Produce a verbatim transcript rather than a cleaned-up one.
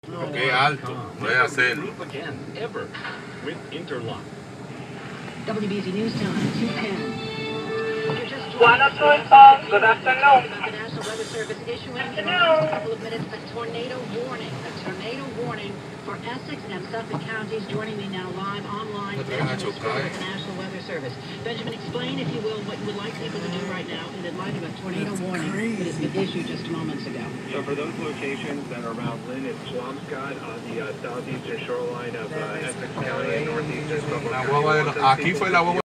Qué alto, puede hacerlo. W B Z News Time, two ten. one oh two call. Good afternoon. The National Weather Service issuing in the last couple of minutes a tornado warning. A tornado warning for Essex and Suffolk counties. Joining me now live online, Benjamin Stewart with the National Weather Service. Benjamin, explain, if you will, what you would like people to do right now in light of a tornado That's warning crazy. that has been issued just moments ago. So for those locations that are around Lynn and Swampscott on the uh, southeastern shoreline of uh, Essex County and northeastern Suffolk La County, guagua de los- aquí fue la guagua